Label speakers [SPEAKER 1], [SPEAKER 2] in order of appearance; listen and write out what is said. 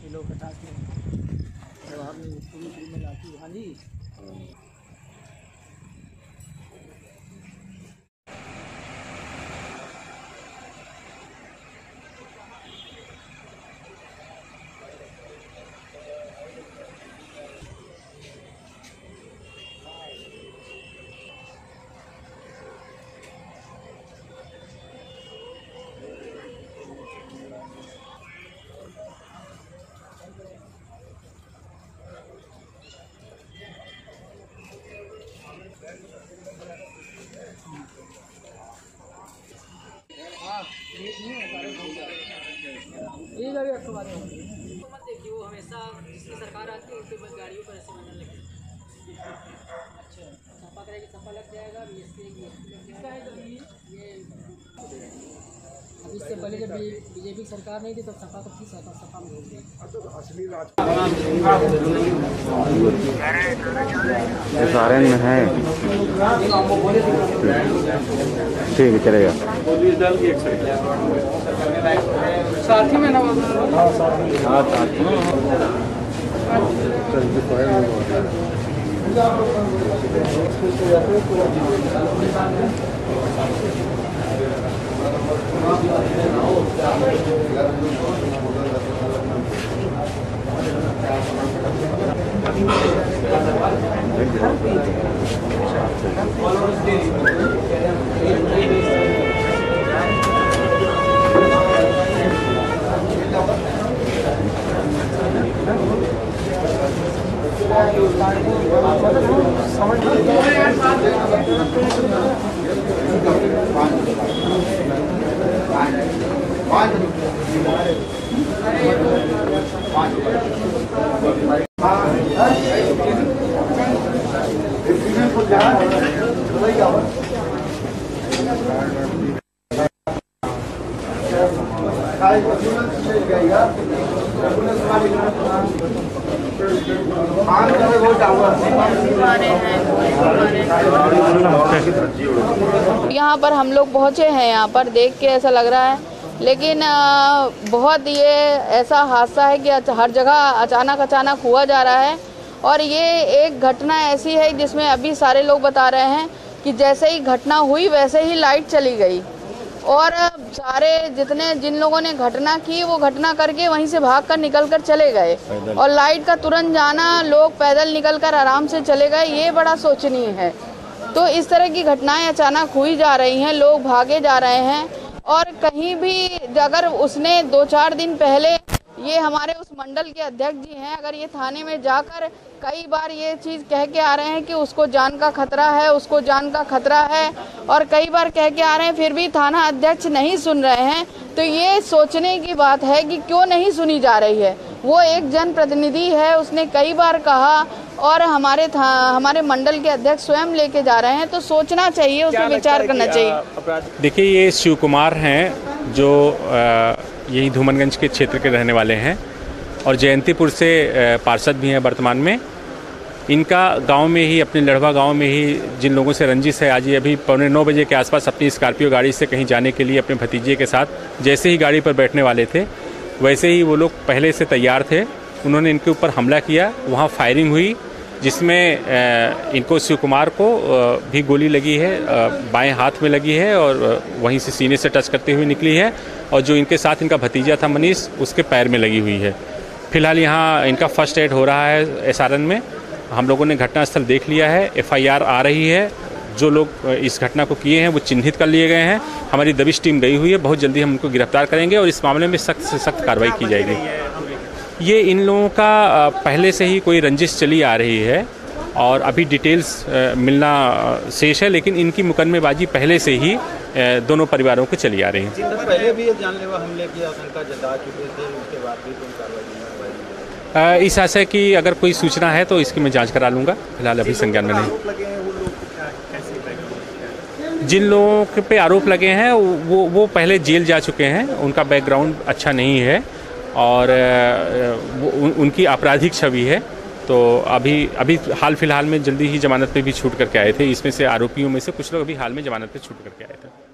[SPEAKER 1] Kilo 50 में तो आपने पूरी में लाती। हाँ जी ये गाड़ी आपको बात मत देखिए, वो हमेशा जिसकी सरकार आती है उसके बस गाड़ियों पर ऐसे बनने लगती है। अच्छा छापा करेगी, छापा लग जाएगा। इसका है तो ये अब इससे पहले जब बीजेपी सरकार नहीं थी तो सपा तो थी, सपा में हो गई।
[SPEAKER 2] सारे में है, ठीक है चलेगा।
[SPEAKER 1] साथी में ना
[SPEAKER 3] यहाँ पर हम लोग पहुँचे हैं। यहाँ पर देख के ऐसा लग रहा है, लेकिन बहुत ये ऐसा हादसा है कि हर जगह अचानक हुआ जा रहा है। और ये एक घटना ऐसी है जिसमें अभी सारे लोग बता रहे हैं कि जैसे ही घटना हुई वैसे ही लाइट चली गई और सारे जिन लोगों ने घटना की वो घटना करके वहीं से भागकर निकलकर चले गए और लाइट का तुरंत जाना, लोग पैदल निकलकर आराम से चले गए, ये बड़ा शोचनीय है। तो इस तरह की घटनाएं अचानक हुई जा रही हैं, लोग भागे जा रहे हैं। और कहीं भी अगर उसने 2-4 दिन पहले, ये हमारे उस मंडल के अध्यक्ष जी हैं, अगर ये थाने में जाकर कई बार ये चीज़ कह के आ रहे हैं कि उसको जान का खतरा है, उसको जान का खतरा है, और कई बार कह के आ रहे हैं, फिर भी थाना अध्यक्ष नहीं सुन रहे हैं। तो ये सोचने की बात है कि क्यों नहीं सुनी जा रही है। वो एक जनप्रतिनिधि है, उसने कई बार कहा और हमारे मंडल के अध्यक्ष स्वयं लेके जा रहे हैं, तो सोचना चाहिए, उस पर विचार करना चाहिए।
[SPEAKER 4] देखिए, ये शिव कुमार हैं जो यही धूमनगंज के क्षेत्र के रहने वाले हैं और जयंतीपुर से पार्षद भी हैं वर्तमान में। इनका गांव में ही, अपने लड़वा गांव में ही जिन लोगों से रंजिश है, आज ये अभी 8:45 बजे के आसपास अपनी स्कॉर्पियो गाड़ी से कहीं जाने के लिए अपने भतीजे के साथ जैसे ही गाड़ी पर बैठने वाले थे, वैसे ही वो लोग पहले से तैयार थे। उन्होंने इनके ऊपर हमला किया, वहाँ फायरिंग हुई जिसमें इनको शिव कुमार को भी गोली लगी है, बाएं हाथ में लगी है और वहीं से सीने से टच करते हुए निकली है। और जो इनके साथ इनका भतीजा था मनीष, उसके पैर में लगी हुई है। फिलहाल यहाँ इनका फर्स्ट एड हो रहा है SRN में। हम लोगों ने घटनास्थल देख लिया है, FIR आ रही है। जो लोग इस घटना को किए हैं वो चिन्हित कर लिए गए हैं। हमारी दबिश टीम गई हुई है, बहुत जल्दी हम उनको गिरफ्तार करेंगे और इस मामले में सख्त से सख्त कार्रवाई की जाएगी। ये इन लोगों का पहले से ही कोई रंजिश चली आ रही है और अभी डिटेल्स मिलना शेष है, लेकिन इनकी मुकदमेबाजी पहले से ही दोनों परिवारों को चली आ रही है।
[SPEAKER 5] पहले भी जानलेवा हमले की आशंका जता चुके थे, उसके बाद भी कोई कार्रवाई?
[SPEAKER 4] इस आशय की अगर कोई सूचना है तो इसकी मैं जांच करा लूँगा। फिलहाल अभी संज्ञान में नहीं। जिन लोगों पे आरोप लगे हैं वो पहले जेल जा चुके हैं, उनका बैकग्राउंड अच्छा नहीं है और उनकी आपराधिक छवि है। तो अभी हाल फिलहाल में जल्दी ही जमानत पे भी छूट करके आए थे। इसमें से आरोपियों में से कुछ लोग अभी हाल में जमानत पे छूट करके आए थे।